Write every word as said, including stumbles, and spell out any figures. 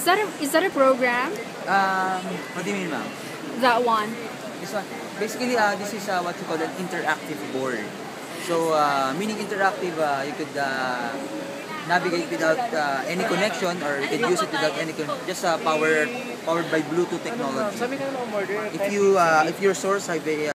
Is that a, is that a program? Um, what do you mean, ma'am? That one. This one. Basically, uh, this is uh, what you call an interactive board. So, uh, meaning interactive, uh, you could uh, navigate without uh, any connection, or you could use it without any con just uh, power powered by Bluetooth technology. If you uh, if your source have a